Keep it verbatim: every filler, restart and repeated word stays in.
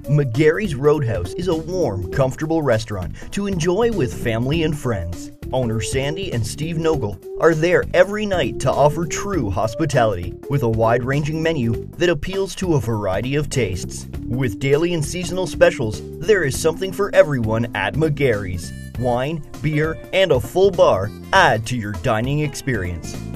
McGarry's Roadhouse is a warm, comfortable restaurant to enjoy with family and friends. Owners Sandy and Steve Nogle are there every night to offer true hospitality with a wide-ranging menu that appeals to a variety of tastes. With daily and seasonal specials, there is something for everyone at McGarry's. Wine, beer, and a full bar add to your dining experience.